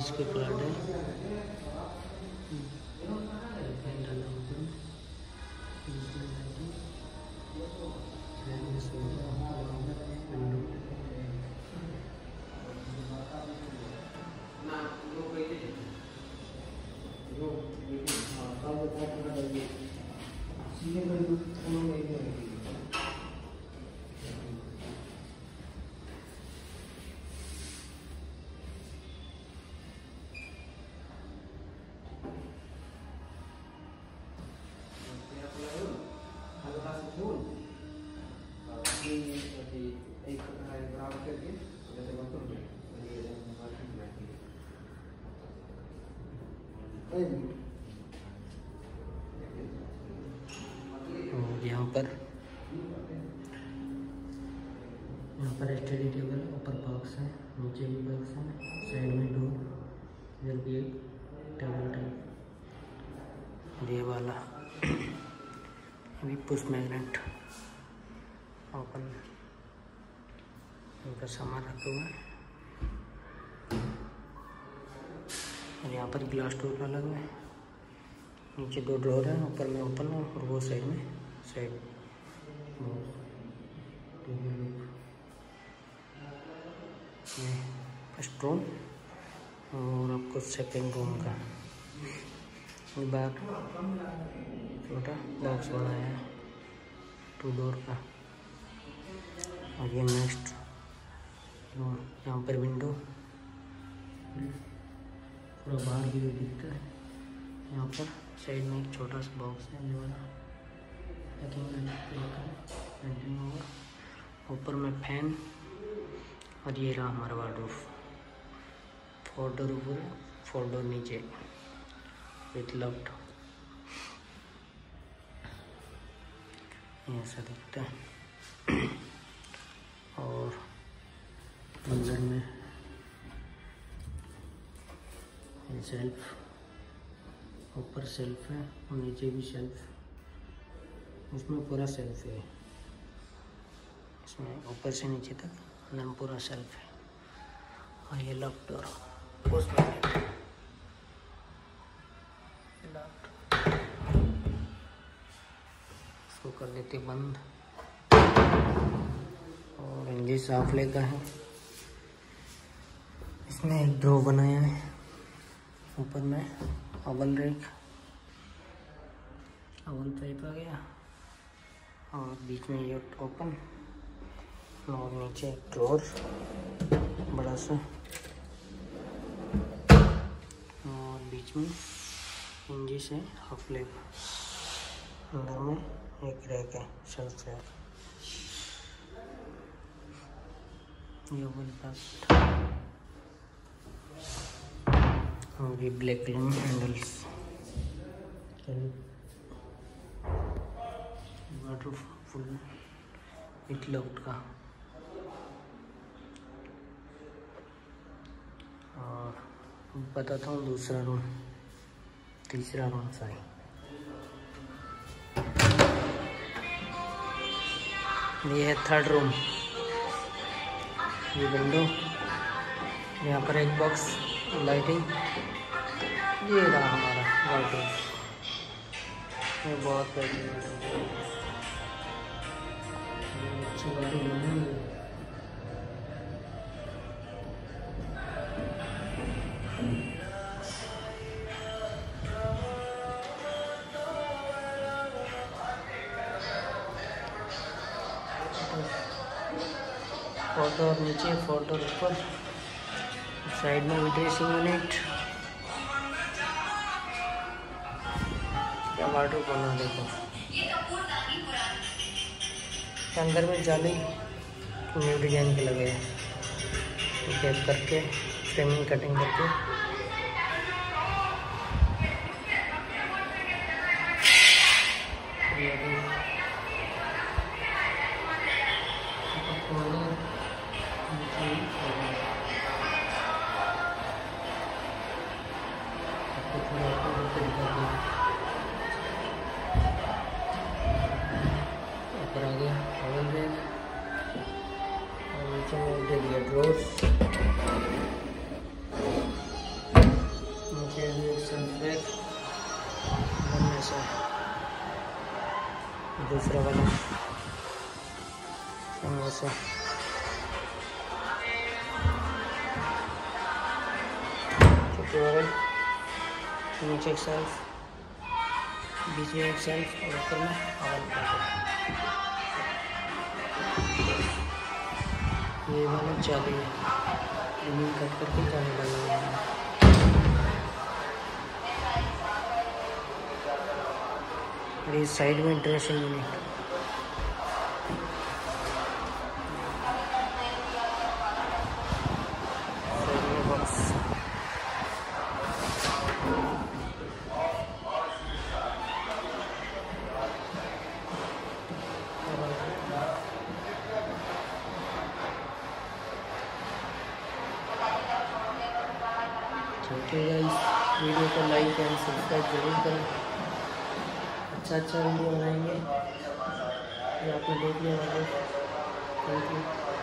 20 के प्लाट है। यहाँ पर स्टडी टेबल, ऊपर बॉक्स है, नीचे भी बॉक्स है, साइड में डोर, इधर भी एक टेबल टाइप ये वाला। अभी पुश मैग्नेट ओपन, इनका सामान रखा हुआ है। और यहाँ पर ग्लास डोर लगा हुआ है, नीचे 2 ड्रॉर है, ऊपर में ओपन है और वो साइड में साइड स्टोन। और आपको सेकेंड रूम का बाहर छोटा बॉक्स बनाया है 2 डोर का। और ये नेक्स्ट रूम, यहाँ पर विंडो पूरा बाहर भी दिखता है। यहाँ पर साइड में एक छोटा सा बॉक्स है, ये वाला पेंटिंग होगा। ऊपर में फैन और ये रहा हमारा वार्डरोब। 4 डोर ऊपर, 4 डोर नीचे विथ लॉफ्ट। ऐसा दिखता है। और अंदर में सेल्फ, ऊपर सेल्फ है और नीचे भी सेल्फ, उसमें पूरा सेल्फ है। इसमें ऊपर से नीचे तक अंदर पूरा सेल्फ है। और ये लॉक डोर, इसको कर देते बंद। और इंजन साफ लेगा है। इसमें एक ड्रॉ बनाया है, ऊपर में अवल रेक, अवल पाइप आ गया। और बीच में ये ओपन और नीचे एक ड्रॉर बड़ा सा। और बीच में इंजी से हाफ लेग, अंदर में एक रैक है, शेल्फ रैक। ये और ये ब्लैक कलर में हैंडल्स, वाटरफुल विथ लॉफ्ट का। और बताता हूँ दूसरा रूम, तीसरा रूम सॉरी। ये है 3rd रूम। ये विंडो, यहाँ पर एक बॉक्स लाइटिंग। ये रहा हमारा वार्डरोब। ये बहुत अच्छी वार्डरोब बनी हुई है। फोटो और नीचे, फोटो ऊपर, साइड में ड्रेसिंग यूनिट। क्या वार्डरोब बना देखो। अंदर में जाली न्यू डिजाइन के लगे हैं, टैप करके फ्रेमिंग कटिंग करके। ऊपर आ गया ओवन रैक और नीचे में दे दिया ड्रॉर्स। ऐसा है। दूसरा वाला ऐसा ट्यूटोरियल, नीचे एक सेल्फ, बीच में एक सेल्फ और ऊपर में ऑल। ये वाला चालू है, जमीन कट करके जाने लगा है। और इस साइड में ड्रेसिंग यूनिट, साइड में बॉक्स, ओके गाइस, वीडियो को लाइक एंड सब्सक्राइब जरूर करें। अच्छा वीडियो बनाएंगे, ये आपने देखने वाले। Thank you.